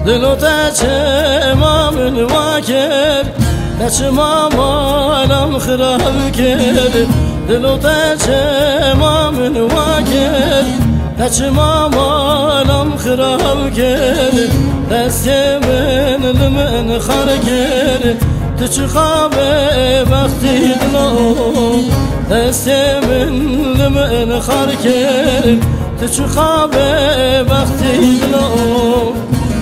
دلو تچما من واکر تچما مالم خراب کرد دلو تچما من واکر تچما مالم خراب کرد دست من لمن خار کرد تچ خواب وقتی دلو دست من لمن خار کرد تچ خواب وقتی دلو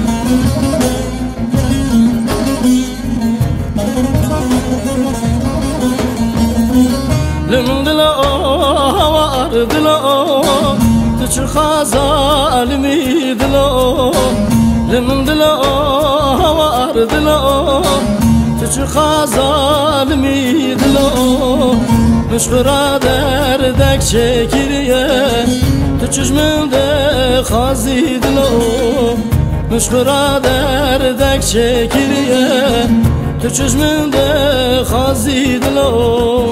لمن دلو هوار دلو تچ خازالمی دلو لمن دلو هوار دلو تچ خازالمی دلو مشغرا دردک چکریه تچش من ده خازی دلو مشغرا دردک چکریه تچش من ده خازی دلو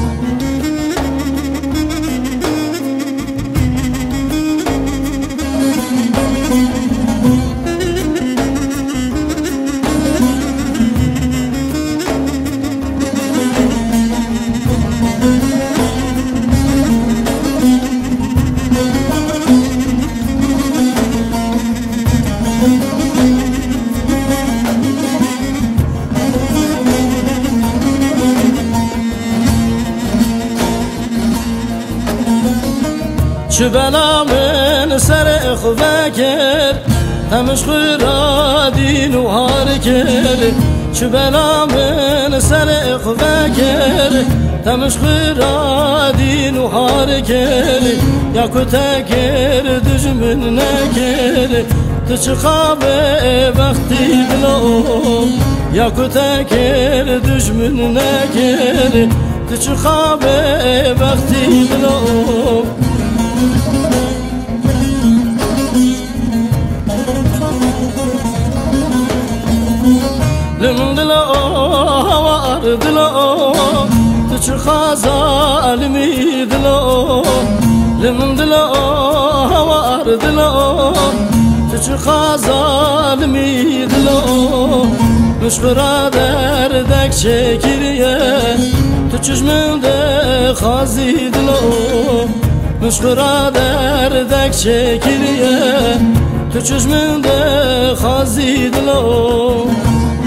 چه بلا من سر خوبه کرد همش خورا دین و هار کرد چه بلا من سر خوبه کرد همش خورا دین و هار کرد یا کتا کرد دجمن نکرد تو چه خواب وقتی دلو یا کتا کرد دجمن نکرد تو چه خواب وقتی دلو لمن دلو هوار دلو تچ خازالمی دلو لمن دلو هوار دلو تچ خازالمی دلو مشغرا دردک چکریه تچش من ده خازی دلو مشغرا دردک چکریه تچش من ده خازی دلو